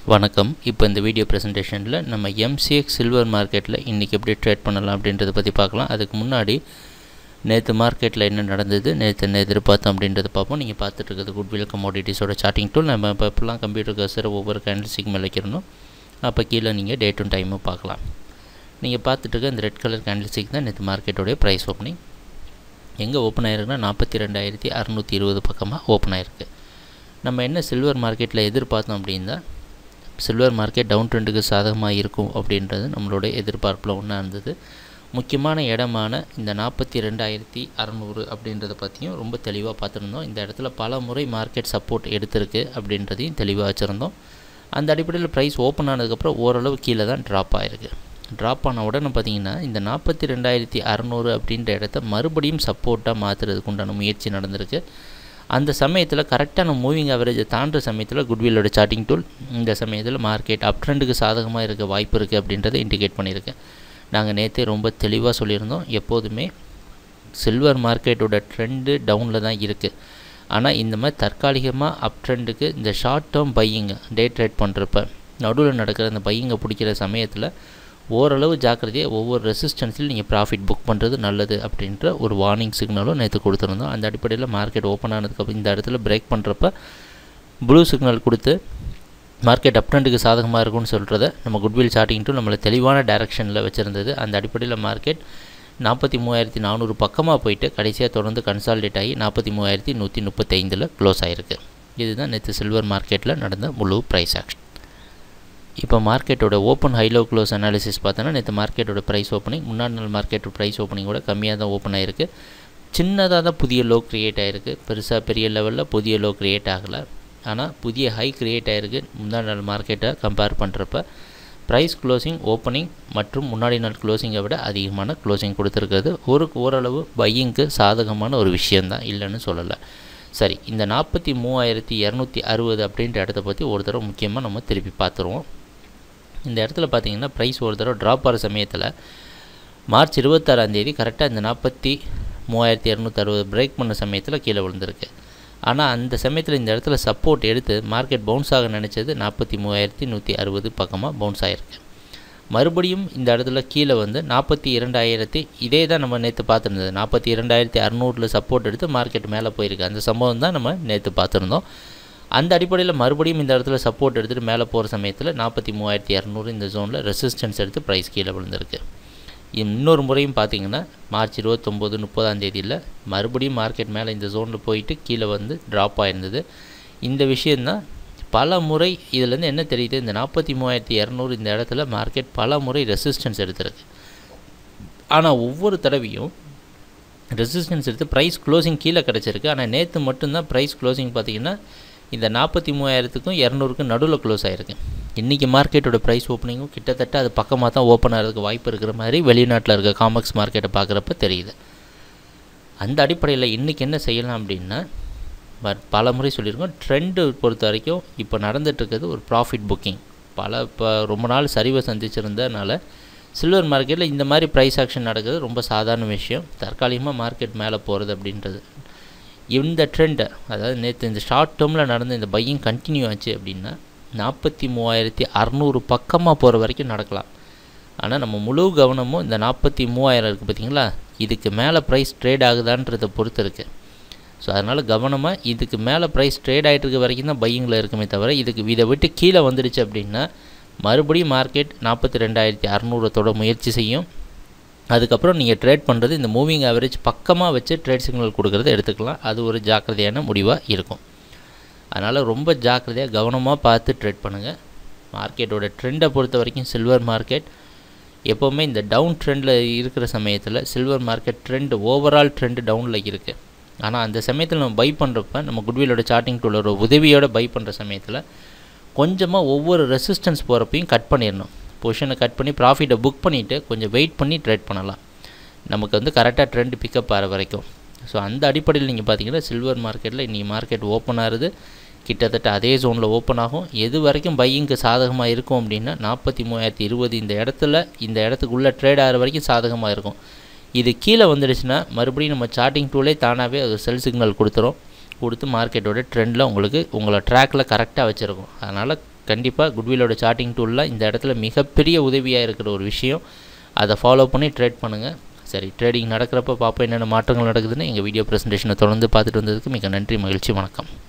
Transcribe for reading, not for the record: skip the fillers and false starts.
வணக்கம். இப்போ இந்த வீடியோ ப்ரெசன்டேஷனில் நம்ம MCX சில்வர் மார்க்கெட்டில் இன்றைக்கி எப்படி ட்ரேட் பண்ணலாம் அப்படின்றத பற்றி பார்க்கலாம். அதுக்கு முன்னாடி நேற்று மார்க்கெட்டில் என்ன நடந்தது, நேற்று என்ன எதிர்பார்த்தோம் அப்படின்றத பார்ப்போம். நீங்கள் பார்த்துட்டு இருக்கிறது குட்வில் கமோடிட்டிஸோட சார்ட்டிங் டூல். நம்ம இப்போ இப்போலாம் கம்ப்யூட்டர் கர்சரை ஒவ்வொரு கேண்டில்ஸ்டிக் மேலே வைக்கிறணும். அப்போ கீழே நீங்கள் டேட்டும் டைமும் பார்க்கலாம். நீங்கள் பார்த்துட்டு இருக்க இந்த ரெட் கலர் கேண்டில்ஸ்டிக் தான் நேற்று மார்க்கெட்டோடைய ப்ரைஸ் ஓப்பனிங். எங்கே ஓப்பன் ஆகிருக்குன்னா 42,620 பக்கமாக ஓப்பன் ஆகிருக்கு. நம்ம என்ன சில்வர் மார்க்கெட்டில் எதிர்பார்த்தோம் அப்படின்னா சில்வர் மார்க்கெட் டவுன் ட்ரெண்டுக்கு சாதகமாக இருக்கும் அப்படின்றது நம்மளுடைய எதிர்பார்ப்பில் ஒன்றா இருந்தது. முக்கியமான இடமான இந்த 42,600 அப்படின்றத பற்றியும் ரொம்ப தெளிவாக பார்த்துருந்தோம். இந்த இடத்துல பல முறை மார்க்கெட் சப்போர்ட் எடுத்திருக்கு அப்படின்றதையும் தெளிவாக வச்சுருந்தோம். அந்த அடிப்படையில் ப்ரைஸ் ஓப்பன் ஆனதுக்கப்புறம் ஓரளவு கீழே தான் ட்ராப் ஆகிருக்கு. ட்ராப் ஆன உடனே பார்த்திங்கன்னா இந்த 42,600 அப்படின்ற இடத்த மறுபடியும் சப்போர்ட்டாக மாற்றுறதுக்கு உண்டான முயற்சி நடந்திருக்கு. அந்த சமயத்தில் கரெக்டான மூவிங் ஆவரேஜை தாண்டுற சமயத்தில் குட்வில்லோட சார்ட்டிங் டூல் இந்த சமயத்தில் மார்க்கெட் அப் ட்ரெண்டுக்கு சாதகமாக இருக்க வாய்ப்பு இருக்குது அப்படின்றத இண்டிகேட் பண்ணியிருக்கேன். நாங்கள் நேற்றே ரொம்ப தெளிவாக சொல்லியிருந்தோம், எப்போதுமே சில்வர் மார்க்கெட்டோட ட்ரெண்டு டவுனில் தான் இருக்குது. ஆனால் இந்த மாதிரி தற்காலிகமாக அப் ட்ரெண்டுக்கு இந்த ஷார்ட் டேர்ம் பையிங்கை டே ட்ரேட் பண்ணுறப்ப நடுவில் நடக்கிற அந்த பையிங்கை பிடிக்கிற சமயத்தில் ஓரளவு ஜாக்கிரதையாக ஒவ்வொரு ரெசிஸ்டன்ஸில் நீங்கள் ப்ராஃபிட் புக் பண்ணுறது நல்லது அப்படின்ற ஒரு வார்னிங் சிக்னலும் நேற்று கொடுத்துருந்தோம். அந்த அடிப்படையில் மார்க்கெட் ஓப்பன் ஆனதுக்கப்புறம் இந்த இடத்துல பிரேக் பண்ணுறப்ப ப்ளூ சிக்னல் கொடுத்து மார்க்கெட் அப் ட்ரெண்டுக்கு சாதகமாக இருக்கும்னு சொல்கிறத நம்ம குட்வில் சார்ட்டிங் டூல் நம்மளை தெளிவான டைரக்ஷனில் வச்சுருந்தது. அந்த அடிப்படையில் மார்க்கெட் 43,400 பக்கமாக போயிட்டு கடைசியாக தொடர்ந்து கன்சாலிடேட் ஆகி 43,135 க்ளோஸ் ஆகிருக்கு. இதுதான் நேற்று சில்வர் மார்க்கெட்டில் நடந்த முழு ப்ரைஸ் ஆக்ஷன். இப்போ மார்க்கெட்டோட ஓப்பன் ஹைலோ க்ளோஸ் அனாலிசிஸ் பார்த்தோன்னா நேற்று மார்க்கெட்டோட ப்ரைஸ் ஓப்பனிங் முன்னாடி நாள் மார்க்கெட்டோட ப்ரைஸ் ஓப்பனிங்கோட கம்மியாக தான் ஓப்பன் ஆகிருக்கு. சின்னதாக தான் புதிய லோ க்ரியேட் ஆகிருக்கு. பெருசாக பெரிய லெவலில் புதிய லோ க்ரியேட் ஆகலை. ஆனால் புதிய ஹை க்ரியேட் ஆகிருக்கு. முன்னாடி நாள் மார்க்கெட்டை கம்பேர் பண்ணுறப்ப ப்ரைஸ் க்ளோசிங் ஓப்பனிங் மற்றும் முன்னாடி நாள் க்ளோசிங்கை விட அதிகமான க்ளோசிங் கொடுத்துருக்கிறது ஓரளவு பையிங்க்கு சாதகமான ஒரு விஷயந்தான், இல்லைன்னு சொல்லலை. சரி, இந்த 43,260 அப்படின்ற இடத்த பற்றி ஒரு தடவை முக்கியமாக நம்ம திருப்பி பார்த்துருவோம். இந்த இடத்துல பார்த்திங்கன்னா ப்ரைஸ் ஒரு தடவை ட்ராப் ஆகிற சமயத்தில் மார்ச் 26 கரெக்டாக இந்த 43,260 பிரேக் பண்ண சமயத்தில் கீழே விழுந்திருக்கு. ஆனால் அந்த சமயத்தில் இந்த இடத்துல சப்போர்ட் எடுத்து மார்க்கெட் பவுன்ஸ் ஆக நினச்சது 43,160 பக்கமாக பவுன்ஸ் ஆகிருக்கு. மறுபடியும் இந்த இடத்துல கீழே வந்து 42,000 இதே தான் நம்ம நேற்று பார்த்துருந்தது. 42,600 சப்போர்ட் எடுத்து மார்க்கெட் மேலே போயிருக்கு. அந்த சம்பவம் தான் நம்ம நேற்று பார்த்துருந்தோம். அந்த அடிப்படையில் மறுபடியும் இந்த இடத்துல சப்போர்ட் எடுத்துகிட்டு மேலே போகிற சமயத்தில் 43,200 இந்த ஜோனில் ரெசிஸ்டன்ஸ் எடுத்து ப்ரைஸ் கீழே விழுந்திருக்கு. இன்னொரு முறையும் பார்த்திங்கன்னா மார்ச் 29, 30 மறுபடியும் மார்க்கெட் மேலே இந்த ஜோனில் போயிட்டு கீழே வந்து ட்ராப் ஆகிருந்தது. இந்த விஷயந்தான் பல முறை இதிலேருந்து என்ன தெரியுது, இந்த 43,200 இந்த இடத்துல மார்க்கெட் பல முறை ரெசிஸ்டன்ஸ் எடுத்திருக்கு. ஆனால் ஒவ்வொரு தடவையும் ரெசிஸ்டன்ஸ் எடுத்து ப்ரைஸ் க்ளோசிங் கீழே கிடச்சிருக்கு. ஆனால் நேற்று மட்டும்தான் ப்ரைஸ் க்ளோசிங் பார்த்திங்கன்னா இந்த 43,200க்கும் 200க்கும் நடுவில் க்ளோஸ் ஆகிருக்கு. இன்றைக்கி மார்க்கெட்டோட ப்ரைஸ் ஓப்பனிங்கும் கிட்டத்தட்ட அது பக்கமாக தான் ஓப்பன் ஆகிறதுக்கு வாய்ப்பு இருக்கிற மாதிரி வெளிநாட்டில் இருக்க காமெக்ஸ் மார்க்கெட்டை பார்க்குறப்ப தெரியுது. அந்த அடிப்படையில் இன்றைக்கி என்ன செய்யலாம் அப்படின்னா, பல முறை சொல்லியிருக்கோம், ட்ரெண்டு பொறுத்த வரைக்கும் இப்போ நடந்துகிட்ருக்கிறது ஒரு ப்ராஃபிட் புக்கிங். இப்போ ரொம்ப நாள் சரிவை சந்திச்சிருந்ததுனால சில்வர் மார்க்கெட்டில் இந்த மாதிரி ப்ரைஸ் ஆக்ஷன் நடக்கிறது ரொம்ப சாதாரண விஷயம். தற்காலிகமாக மார்க்கெட் மேலே போகிறது அப்படின்றது இந்த ட்ரெண்டை, அதாவது நேற்று இந்த ஷார்ட் டேர்மில் நடந்த இந்த பையிங் கண்டினியூ ஆச்சு அப்படின்னா 43,600 பக்கமாக போகிற வரைக்கும் நடக்கலாம். ஆனால் நம்ம முழு கவனமும் இந்த 43,000 இருக்குது பார்த்திங்களா, இதுக்கு மேலே ப்ரைஸ் ட்ரேட் ஆகுதான்றதை பொறுத்து இருக்குது. ஸோ அதனால் கவனமாக இதுக்கு மேலே ப்ரைஸ் ட்ரேட் ஆகிட்டு இருக்க வரைக்கும் தான் பையிங்கில் இருக்குமே தவிர இதை விட்டு கீழே வந்துடுச்சு அப்படின்னா மறுபடியும் மார்க்கெட் 42,600 முயற்சி செய்யும். அதுக்கப்புறம் நீங்கள் ட்ரேட் பண்ணுறது இந்த மூவிங் ஆவரேஜ் பக்கமாக வச்சு ட்ரேட் சிக்னல் கொடுக்குறத எடுத்துக்கலாம். அது ஒரு ஜாக்கிரதையான முடிவாக இருக்கும். அதனால் ரொம்ப ஜாக்கிரதையாக கவனமாக பார்த்து ட்ரேட் பண்ணுங்கள். மார்க்கெட்டோட ட்ரெண்டை பொறுத்த வரைக்கும் சில்வர் மார்க்கெட் எப்போவுமே இந்த டவுன் ட்ரெண்டில் இருக்கிற சமயத்தில் silver market trend overall trend டவுனில் இருக்குது. ஆனால் அந்த சமயத்தில் நம்ம பை பண்ணுறப்ப நம்ம குட்வில்லோட சார்ட்டிங் டூலோட உதவியோடு பை பண்ணுற சமயத்தில் கொஞ்சமாக ஒவ்வொரு ரெசிஸ்டன்ஸ் போகிறப்பையும் கட் பண்ணிடணும். பொசிஷனை கட் பண்ணி ப்ராஃபிட்டை புக் பண்ணிவிட்டு கொஞ்சம் வெயிட் பண்ணி ட்ரேட் பண்ணலாம், நமக்கு வந்து கரெக்டாக ட்ரெண்ட் பிக்கப் ஆகிற வரைக்கும். ஸோ அந்த அடிப்படையில் நீங்கள் பார்த்தீங்கன்னா சில்வர் மார்க்கெட்டில் இன்றைக்கி மார்க்கெட் ஓப்பன் ஆகுது, கிட்டத்தட்ட அதே ஜோனில் ஓப்பன் ஆகும். எது வரைக்கும் பையிங்க்கு சாதகமாக இருக்கும் அப்படின்னா 43,020 இந்த இடத்துக்குள்ளே ட்ரேட் ஆகிற வரைக்கும் சாதகமாக இருக்கும். இது கீழே வந்துடுச்சுன்னா மறுபடியும் நம்ம சார்ட்டிங் டூலே தானாகவே அது செல் சிக்னல் கொடுத்து மார்க்கெட்டோட ட்ரெண்டில் உங்களை ட்ராக்கில் கரெக்டாக வச்சுருக்கும். அதனால் கண்டிப்பாக குட்வில்லோட சார்ட்டிங் டூலில் இந்த இடத்துல மிகப்பெரிய உதவியாக இருக்கிற ஒரு விஷயம். அதை ஃபாலோ பண்ணி ட்ரேட் பண்ணுங்கள். சரி, ட்ரேடிங் நடக்கிறப்ப பார்ப்போம் என்னென்ன மாற்றங்கள் நடக்குதுன்னு. எங்கள் வீடியோ ப்ரெசன்டேஷனை தொடர்ந்து பார்த்துட்டு வந்ததுக்கு மிக நன்றி, மகிழ்ச்சி, வணக்கம்.